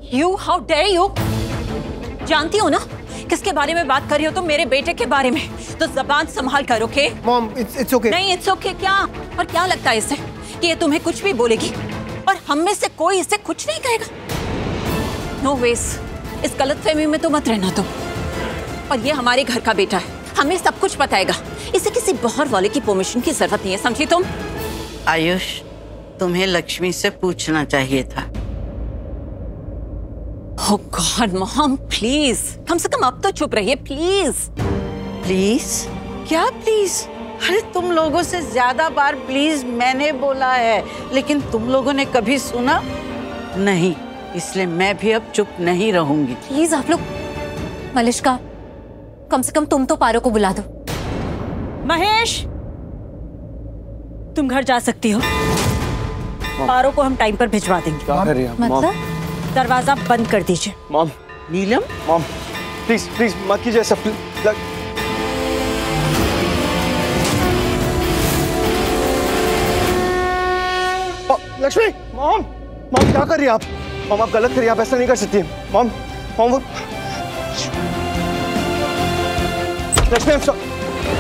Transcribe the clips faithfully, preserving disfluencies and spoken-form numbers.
You, how dare you? जानती हो ना किसके बारे में बात कर रही हो तुम? मेरे बेटे के बारे में। तो जबान संभाल कर, okay? Mom, it's it's okay. नहीं, इट्स ओके क्या? और क्या लगता है इससे कि ये तुम्हें कुछ भी बोलेगी और हम में से कोई इससे कुछ नहीं कहेगा? नो वेज, इस गलतफहमी में तो मत रहना तुम। और ये हमारे घर का बेटा है, हमें सब कुछ बताएगा। इसे किसी बाहर वाले की परमिशन की जरूरत नहीं है, समझी तुम? आयुष, तुम्हें लक्ष्मी से पूछना चाहिए था। Oh God, मॉम प्लीज, कम से कम अब तो चुप रहिए प्लीज। प्लीज? क्या प्लीज? अरे तुम लोगों से ज्यादा बार प्लीज मैंने बोला है, लेकिन तुम लोगों ने कभी सुना नहीं, इसलिए मैं भी अब चुप नहीं रहूंगी। प्लीज आप लोग, मलिष्का, कम से कम तुम तो पारो को बुला दो। महेश, तुम घर जा सकती हो। पारो को हम टाइम पर भिजवा देंगे। क्या कर रही है मतलब? दरवाजा बंद कर दीजिए। Mom, Neelam, mom please please मत कीजिए ऐसा। लक्ष्मी, मॉम मॉम क्या कर रही है आप? मॉम आप गलत कर रही है, आप ऐसा नहीं कर सकती। मॉम मॉम वो लक्ष्मी, I'm sorry।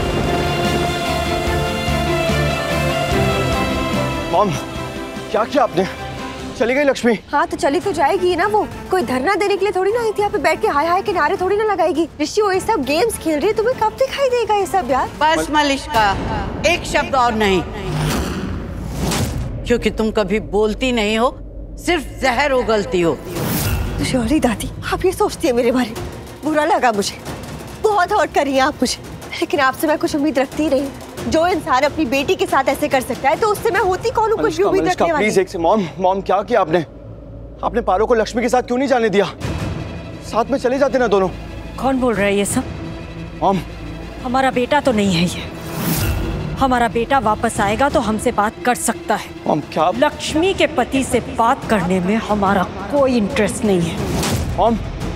मॉम क्या किया आपने? चली गई लक्ष्मी? हाँ तो चली तो जाएगी ना, वो कोई धरना देने के लिए थोड़ी ना आई थी। यहाँ पे बैठ के हाय हाय के नारे थोड़ी ना लगाएगी। ऋषि वो ये सब गेम्स खेल रही है, तुम्हें कब दिखाई देगा ये सब यार? बस मलिष्का, एक शब्द और नहीं, क्योंकि तुम कभी बोलती नहीं हो, सिर्फ जहर उगलती हो। शौरी दादी, आप ये सोचती है मेरे बारे में? बुरा लगा मुझे, बहुत हर्ट करी है आप मुझे, लेकिन आपसे मैं कुछ उम्मीद रखती ही नहीं। जो इंसान अपनी बेटी के साथ ऐसे कर सकता है तो उससे मैं होती कौन हूँ कुछ भी उम्मीद रखने वाली? प्लीज एक से। मॉम मॉम क्या किया आपने? आपने पारो को लक्ष्मी के साथ क्यों नहीं जाने दिया? साथ में चले जाते ना दोनों। कौन बोल रहा है ये सब? मॉम, हमारा बेटा तो नहीं है ये। हमारा बेटा वापस आएगा तो हमसे बात कर सकता है। मॉम क्या? लक्ष्मी के पति से बात करने में हमारा कोई इंटरेस्ट नहीं है। मॉम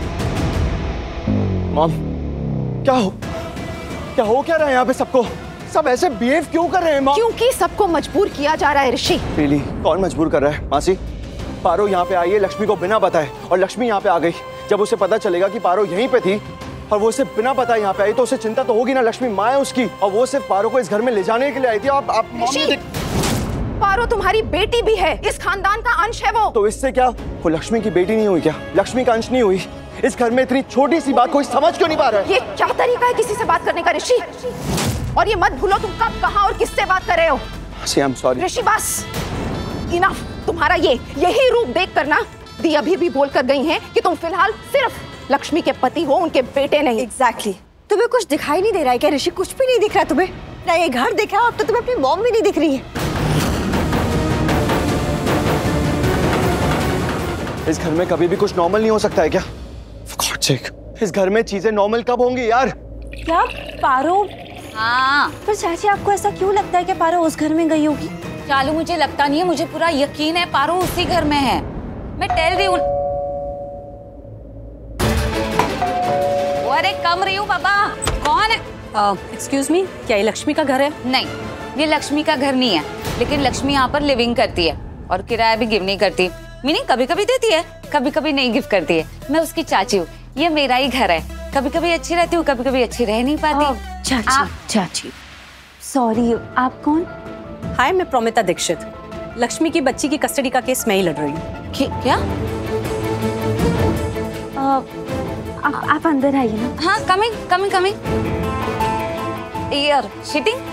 मॉम क्या हो क्या हो क्या रहा है यहाँ पे? सबको सब ऐसे बिहेव क्यों कर रहे हैं मॉम? क्योंकि सबको मजबूर किया जा रहा है ऋषि। रियली? कौन मजबूर कर रहा है? मासी, पारो यहाँ पे आई है लक्ष्मी को बिना बताए, और लक्ष्मी यहाँ पे आ गई। जब उसे पता चलेगा कि पारो यहीं पे थी और वो उसे बिना बताए यहाँ पे आई तो उसे चिंता तो होगी ना। लक्ष्मी माँ है उसकी, और वो सिर्फ पारो को इस घर में ले जाने के लिए आई थी। आप आप पारो तुम्हारी बेटी भी है, इस खानदान का अंश है वो। तो इससे क्या, वो लक्ष्मी की बेटी नहीं हुई क्या? लक्ष्मी का अंश नहीं हुई? इस घर में इतनी छोटी सी बात कोई समझ क्यों नहीं पा रहा है? ये क्या तरीका है किसी से बात करने का ऋषि? और ये मत भूलो तुम कब, कहाँ और किससे बात कर रहे हो। आई एम सॉरी ऋषि, बस इनफ। तुम्हारा ये यही रूप देख कर ना दी अभी भी बोल कर गई हैं कि तुम फिलहाल सिर्फ लक्ष्मी के पति हो, उनके बेटे नहीं। Exactly exactly. तुम्हें कुछ दिखाई नहीं दे रहा है क्या ऋषि? कुछ भी नहीं दिख रहा तुम्हें? ना ये घर दिख रहा है, अब तो तुम्हें अपनी मॉम भी नहीं दिख रही है। इस घर में कभी भी कुछ नॉर्मल नहीं हो सकता है क्या? For God's sake, इस घर में चीजें नॉर्मल कब होंगी यार? क्या पारो? हाँ, पर चाची आपको ऐसा क्यों लगता है कि पारो उस घर में गई होगी? चालू मुझे लगता नहीं है, मुझे पूरा यकीन है पारो उसी घर में है। मैं टेल रही हूँ। अरे कम रही हूँ बाबा। कौन है? एक्सक्यूज मी, क्या ये लक्ष्मी का घर है? नहीं, ये लक्ष्मी का घर नहीं है, लेकिन लक्ष्मी यहाँ पर लिविंग करती है और किराया भी गिव नहीं करती। मीनिंग कभी कभी देती है, कभी कभी नहीं गिव करती है। मैं उसकी चाची हूँ, ये मेरा ही घर है। कभी कभी अच्छी रहती हूँ, कभी कभी अच्छी रह नहीं पाती। चाची, चाची, सॉरी, आप कौन? हाय, मैं प्रोमिता दीक्षित। लक्ष्मी की बच्ची की कस्टडी का केस मैं ही लड़ रही हूँ। क्या? आ, आप, आप अंदर आइए ना। हाँ, कमिंग कमिंग कमिंग। यार चीटिंग।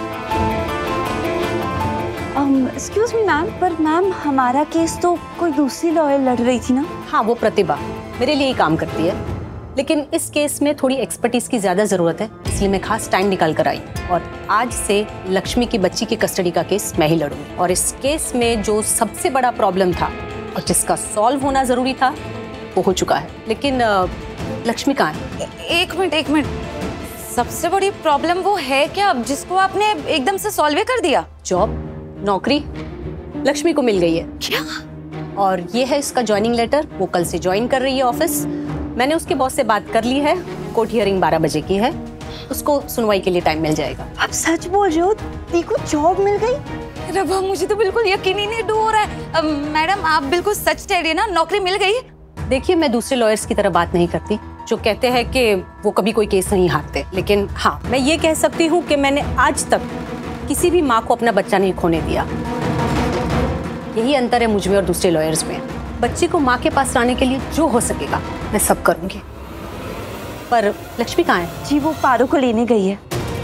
एक्सक्यूज मी मैम, पर मैम हमारा केस तो कोई दूसरी लॉयर लड़ रही थी ना? हाँ, वो प्रतिभा मेरे लिए ही काम करती है, लेकिन इस केस में थोड़ी एक्सपर्टीज की ज्यादा जरूरत है, इसलिए मैं खास टाइम निकाल कर आई। और आज से लक्ष्मी की बच्ची की कस्टडी का केस मैं ही लड़ूंगी। और इस केस में जो सबसे बड़ा प्रॉब्लम था और जिसका सॉल्व होना जरूरी था वो हो चुका है, लेकिन लक्ष्मी कहाँ है? एक मिनट एक मिनट, सबसे बड़ी प्रॉब्लम वो है क्या जिसको आपने एकदम से सॉल्व कर दिया? जॉब, नौकरी लक्ष्मी को मिल गई है। क्या? और ये है इसका ज्वाइनिंग लेटर, वो कल से ज्वाइन कर रही है ऑफिस। मैंने उसके बॉस से बात कर ली है, कोर्ट हियरिंग बारह बजे की है, उसको सुनवाई के लिए टाइम मिल जाएगा। आप सच बोल रहे हो? दी को जॉब मिल गई? रबा, मुझे तो बिल्कुल यकीन ही नहीं हो रहा है। मैडम आप बिल्कुल सच कह रही है ना, नौकरी मिल गई? देखिए, मैं दूसरे लॉयर्स की तरह बात नहीं करती जो कहते हैं कि वो कभी कोई केस नहीं हारते, लेकिन हाँ, मैं ये कह सकती हूँ कि मैंने आज तक किसी भी माँ को अपना बच्चा नहीं खोने दिया। यही अंतर है मुझ में और दूसरे लॉयर्स में। बच्चे को माँ के पास लाने के लिए जो हो सकेगा मैं सब करूँगी। पर लक्ष्मी कहाँ है? जी वो पारो को लेने गई है।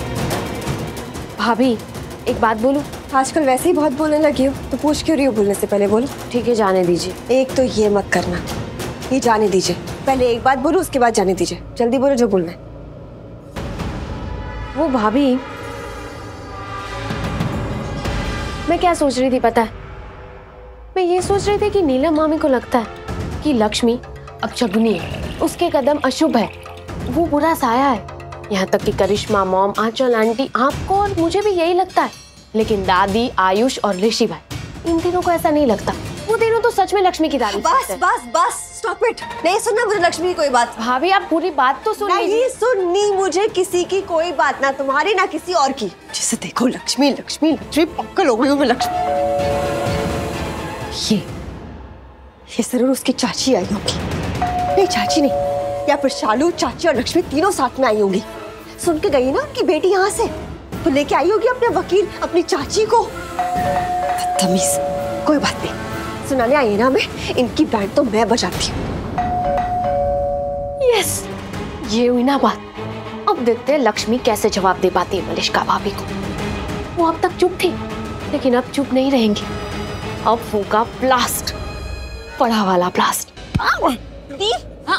भाभी एक बात बोलूं, आजकल वैसे ही बहुत बोलने लगी हो, तो पूछ क्यों रही हो? बोलने से पहले बोलो। ठीक है जाने दीजिए। एक तो ये मत करना, ये जाने दीजिए। पहले एक बात बोलो, उसके बाद जाने दीजिए। जल्दी बोलो जो बोलना है। वो भाभी, मैं क्या सोच रही थी पता है? मैं ये सोच रही थी कि नीलम मामी को लगता है कि लक्ष्मी अब शगुनी है, उसके कदम अशुभ है, वो बुरा साया है। यहाँ तक कि करिश्मा मॉम, आंचल आंटी, आपको और मुझे भी यही लगता है, लेकिन दादी, आयुष और ऋषि भाई, इन तीनों को ऐसा नहीं लगता। वो तीनों तो सच में लक्ष्मी की तारीफ बस करते हैं। बस बस स्टॉप इट। नहीं सुनना मुझे लक्ष्मी की कोई बात। भाभी आप पूरी बात तो सुन लीजिए। नहीं सुननी मुझे किसी की कोई बात, ना तुम्हारी ना किसी और की। जिसे देखो लक्ष्मी लक्ष्मी लक्ष्मी, पक्कल हो गई हूँ मैं लक्ष्मी। ये ये जरूर उसकी चाची आई होगी। नहीं चाची नहीं, या फिर शालू, चाची और लक्ष्मी तीनों साथ में आई होंगी। सुन के गई ना उनकी बेटी यहाँ से, तो लेके आई होगी अपने वकील, अपनी चाची को। बदतमीज। कोई बात नहीं, सुनाने आई है ना मैं, इनकी बैंड तो मैं बजाती हूँ। यस, ये हुई ना बात। अब देखते हैं लक्ष्मी कैसे जवाब दे पाती है मलिष्का भाभी को। वो अब तक चुप थी, लेकिन अब चुप नहीं रहेंगी। अब फूका ब्लास्ट, बड़ा वाला ब्लास्ट। हाँ।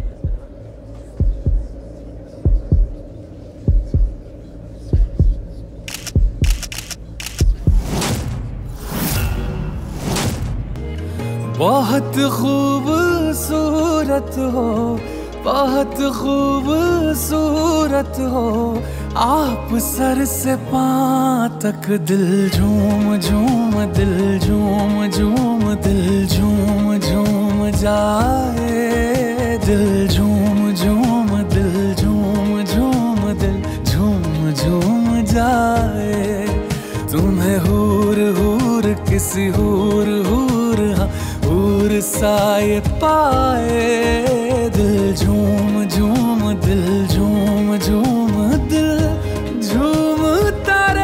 बहुत खूबसूरत हो, बहुत खूबसूरत हो, आप सर से पांव तक दिल झूम झूम, दिल झूम झूम, दिल झूम झूम जाए, दिल झूम झूम, दिल झूम झूम, दिल झूम झूम जाए। तुम्हें हूर हूर किसी हूर हूर, हाँ हूर साए पाए, दिल झूम झूम, दिल झूम झूम, दिल झूम तारे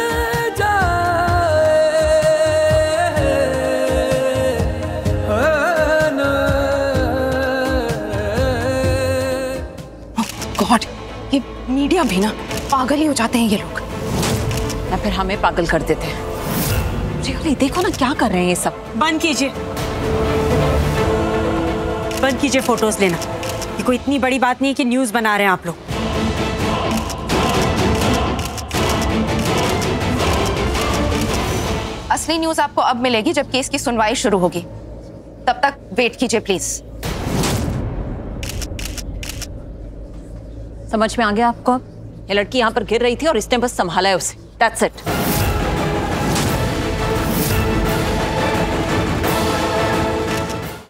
जाए। गॉड, ये मीडिया भी ना पागल ही हो जाते हैं ये लोग, या फिर हमें पागल कर देते हैं। रियली देखो ना क्या कर रहे हैं ये सब। बंद कीजिए, बंद कीजिए फोटोज लेना। ये कोई इतनी बड़ी बात नहीं है कि न्यूज बना रहे हैं आप लोग। असली न्यूज आपको अब मिलेगी जब केस की सुनवाई शुरू होगी। तब तक वेट कीजिए प्लीज। समझ में आ गया आपको? ये लड़की यहाँ पर गिर रही थी और इसने बस संभाला है उसे। That's it.